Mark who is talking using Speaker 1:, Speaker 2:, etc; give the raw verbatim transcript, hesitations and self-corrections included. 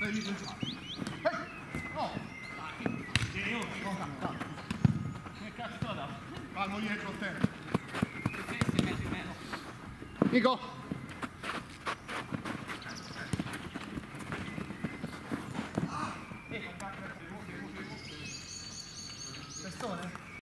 Speaker 1: Prendi il giocare. Ehi! No! Dai! Io non cazzo. Che cazzo da? Palmo dietro a te. Nico! Persone?